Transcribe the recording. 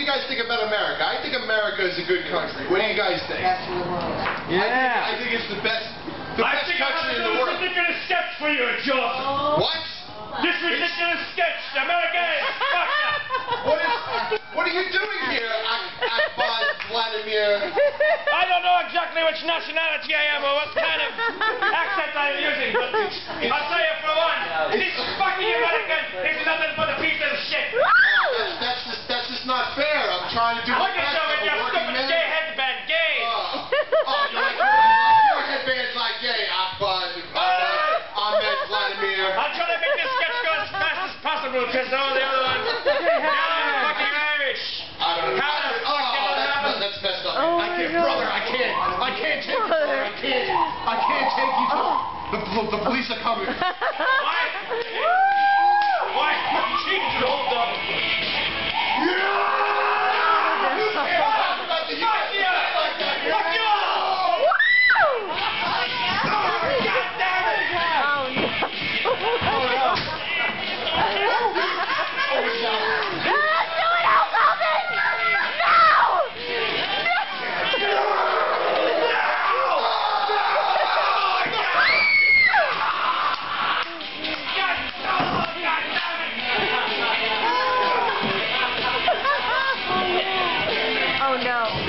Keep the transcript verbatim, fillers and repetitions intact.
you guys think about America? I think America is a good country. What do you guys think? Yeah. I think, I think it's the best, the I best think I country in have to the do world. this ridiculous sketch for you, Johnson. What? This ridiculous sketch, America is fucked up. What is? What are you doing here, Akbar Vladimir? I don't know exactly which nationality I am or what kind of accent I am using, but I'll tell you for one, this fucking American is nothing but a piece of shit. Uh, that's, that's, just, that's just not fair. I'm trying to do my Look at best. you I'm with a your working stupid man. gay headband, gay. Uh, oh, you're like, your headband's like gay, Akbar. Ahmed Vladimir. I'm trying to make this sketch go as fast as possible because all the other ones, they're all fucking Irish. I don't know. How the oh, fuck did that that's, happen? that's messed up. Oh I can't, my God. brother. I can't. I can't take you, brother. I can't. I can't take you to the, the, the police are coming. Why? Why? Jesus, hold up. Fuck you! Fuck you! Oh no.